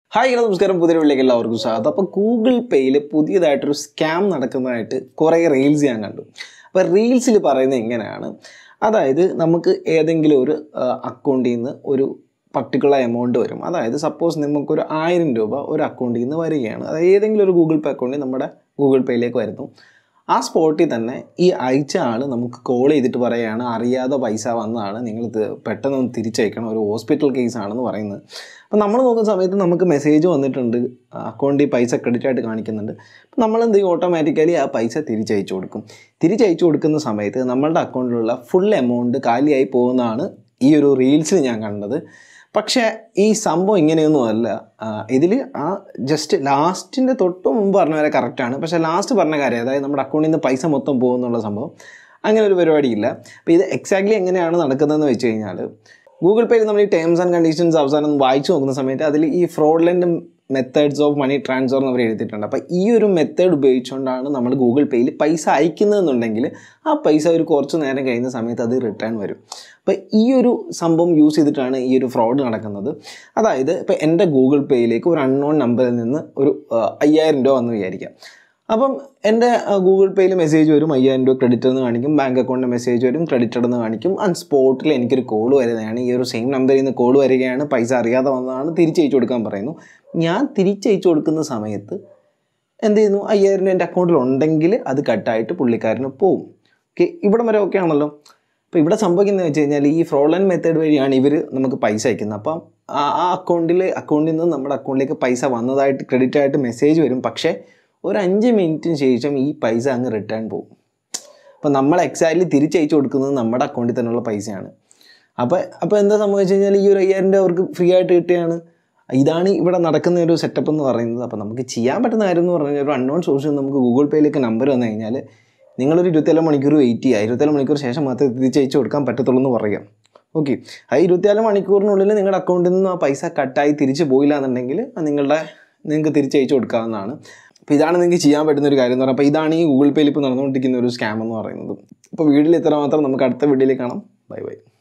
Hi hello നമസ്കാരം പുതിയ വീട്ടിലേക്ക് എല്ലാവർക്കും സ്വാഗതം. അപ്പോൾ ഗൂഗിൾ പേയിൽ പുതിയതായിട്ടൊരു സ്കാം നടക്കുന്നതായിട്ട് കുറേ റീൽസ് ഞാൻ കണ്ടു. അപ്പോൾ റീൽസിൽ പറയുന്നത് എങ്ങനെയാണ്, അതായത് നമുക്ക് ഏതെങ്കിലും ഒരു അക്കൗണ്ടിൽ നിന്ന് ഒരു പർട്ടിക്കുലർ എമൗണ്ട് വരും. അതായത് സപ്പോസ് നമുക്കൊരു 1000 രൂപ ഒരു അക്കൗണ്ടിൽ നിന്ന് വരികയാണ്. അതായത് ഏതെങ്കിലും ഒരു ഗൂഗിൾ പേ അക്കൗണ്ടിൽ നമ്മുടെ ഗൂഗിൾ പേയിലേക്ക് വരുന്നു. ആ സ്പോട്ടിൽ തന്നെ ഈ അയച്ച ആൾ നമുക്ക് കോൾ ചെയ്തിട്ട് പറയുകയാണ്, അറിയാതെ പൈസ വന്നതാണ്, നിങ്ങൾ പെട്ടെന്ന് തിരിച്ചയക്കണം, ഒരു ഹോസ്പിറ്റൽ കേസാണെന്ന് പറയുന്നത്. അപ്പോൾ നമ്മൾ നോക്കുന്ന സമയത്ത് നമുക്ക് മെസ്സേജ് വന്നിട്ടുണ്ട്, അക്കൗണ്ടിൽ പൈസ ക്രെഡിറ്റ് ആയിട്ട് കാണിക്കുന്നുണ്ട്. അപ്പോൾ നമ്മൾ എന്ത് ചെയ്യും, ഓട്ടോമാറ്റിക്കലി ആ പൈസ തിരിച്ചയച്ചു കൊടുക്കും. തിരിച്ചയച്ചു കൊടുക്കുന്ന സമയത്ത് നമ്മളുടെ അക്കൗണ്ടിലുള്ള ഫുൾ എമൗണ്ട് കാലിയായി പോകുന്നതാണ് ഈ ഒരു റീൽസിൽ ഞാൻ കണ്ടത്. പക്ഷേ ഈ സംഭവം ഇങ്ങനെയൊന്നും അല്ല. ഇതിൽ ആ ജസ്റ്റ് ലാസ്റ്റിൻ്റെ തൊട്ട് മുമ്പ് പറഞ്ഞ വരെ കറക്റ്റാണ്. പക്ഷേ ലാസ്റ്റ് പറഞ്ഞ കാര്യം, അതായത് നമ്മുടെ അക്കൗണ്ടിൽ നിന്ന് പൈസ മൊത്തം പോകുന്നുള്ള സംഭവം, അങ്ങനെ ഒരു പരിപാടിയില്ല. അപ്പോൾ ഇത് എക്സാക്ട്ലി എങ്ങനെയാണ് നടക്കുന്നതെന്ന് വെച്ച് കഴിഞ്ഞാൽ, ഗൂഗിൾ പേയിൽ നമ്മൾ ഈ ടേംസ് ആൻഡ് കണ്ടീഷൻസ് അവസാനം വായിച്ചു നോക്കുന്ന സമയത്ത് അതിൽ ഈ fraudulent methods of money transfer എന്ന് അവർ എഴുതിയിട്ടുണ്ട്. അപ്പോൾ ഈ ഒരു മെത്തേഡ് ഉപയോഗിച്ചുകൊണ്ടാണ് നമ്മൾ ഗൂഗിൾ പേയിൽ പൈസ അയക്കുന്നതെന്നുണ്ടെങ്കിൽ ആ പൈസ ഒരു കുറച്ച് നേരം കഴിയുന്ന സമയത്ത് അത് റിട്ടേൺ വരും. അപ്പോൾ ഈ ഒരു സംഭവം യൂസ് ചെയ്തിട്ടാണ് ഈ ഒരു ഫ്രോഡ് നടക്കുന്നത്. അതായത് ഇപ്പോൾ എൻ്റെ ഗൂഗിൾ പേയിലേക്ക് ഒരു അൺനോൺ നമ്പറിൽ നിന്ന് ഒരു 5000 രൂപ വന്ന് വിചാരിക്കാം. അപ്പം എൻ്റെ ഗൂഗിൾ പേയിൽ മെസ്സേജ് വരും, 5000 രൂപ ക്രെഡിറ്റ് എന്ന് കാണിക്കും, ബാങ്ക് അക്കൗണ്ടിൻ്റെ മെസ്സേജ് വരും, ക്രെഡിറ്റഡ് എന്ന് കാണിക്കും. സ്പോട്ടിൽ എനിക്കൊരു കോൾ വരുന്നതാണ്, ഈ ഒരു സെയിം നമ്പറിൽ നിന്ന് കോൾ വരികയാണ്, പൈസ അറിയാതെ വന്നതാണ്, തിരിച്ചയച്ചു കൊടുക്കാൻ പറയുന്നു. ഞാൻ തിരിച്ചയച്ചു കൊടുക്കുന്ന സമയത്ത് എന്ത് ചെയ്യുന്നു, 5000 രൂപ എൻ്റെ അക്കൗണ്ടിൽ ഉണ്ടെങ്കിൽ അത് കട്ടായിട്ട് പുള്ളിക്കാരന് പോവും. ഓക്കെ, ഇവിടം വരെ ഓക്കെ ആണല്ലോ. അപ്പോൾ ഇവിടെ സംഭവിക്കുന്നത് വെച്ച് കഴിഞ്ഞാൽ ഈ ഫ്രോഡൻ മെത്തേഡ് വഴിയാണ് ഇവർ നമുക്ക് പൈസ അയക്കുന്നത്. അപ്പം ആ അക്കൗണ്ടിൽ നിന്ന് നമ്മുടെ അക്കൗണ്ടിലേക്ക് പൈസ വന്നതായിട്ട് ക്രെഡിറ്റ് ആയിട്ട് മെസ്സേജ് വരും. പക്ഷേ ഒരു 5 മിനിറ്റിന് ശേഷം ഈ പൈസ അങ്ങ് റിട്ടേൺ പോകും. അപ്പോൾ നമ്മൾ എക്സാക്ട്ലി തിരിച്ചയച്ചു കൊടുക്കുന്നത് നമ്മുടെ അക്കൗണ്ടിൽ തന്നെയുള്ള പൈസയാണ്. അപ്പോൾ എന്താ സംഭവിച്ചു കഴിഞ്ഞാൽ ഈ ഒരു 5000 രൂപ അവർക്ക് ഫ്രീ ആയിട്ട് കിട്ടുകയാണ്. ഇതാണ് ഇവിടെ നടക്കുന്ന ഒരു സെറ്റപ്പ് എന്ന് പറയുന്നത്. അപ്പോൾ നമുക്ക് ചെയ്യാൻ പറ്റുന്ന കാര്യം എന്ന് പറഞ്ഞാൽ, ഒരു അൺനോൺ സോഴ്സിൽ നമുക്ക് ഗൂഗിൾ പേയിലേക്ക് നമ്പർ വന്നു കഴിഞ്ഞാൽ നിങ്ങളൊരു 24 മണിക്കൂർ വെയിറ്റ് ചെയ്യുക. 24 മണിക്കൂർ ശേഷം മാത്രമേ തിരിച്ചയച്ചു കൊടുക്കാൻ പറ്റത്തുള്ളൂ എന്ന് പറയാം. ഓക്കെ, ആ 24 മണിക്കൂറിനുള്ളിൽ നിങ്ങളുടെ അക്കൗണ്ടിൽ നിന്ന് ആ പൈസ കട്ടായി തിരിച്ച് പോയില്ല എന്നുണ്ടെങ്കിൽ നിങ്ങൾക്ക് തിരിച്ചയച്ചു കൊടുക്കാവുന്നതാണ്. അപ്പോൾ ഇതാണ് നിങ്ങൾക്ക് ചെയ്യാൻ പറ്റുന്ന ഒരു കാര്യം എന്ന് പറയുന്നത്. അപ്പോൾ ഇതാണ് ഈ ഗൂഗിൾ പേയിൽ ഇപ്പോൾ നടന്നുകൊണ്ടിരിക്കുന്ന ഒരു സ്കാം എന്ന് പറയുന്നത്. അപ്പോൾ വീഡിയോയിൽ ഇത്ര മാത്രം. നമുക്ക് അടുത്ത വീഡിയോയിൽ കാണാം. Bye by.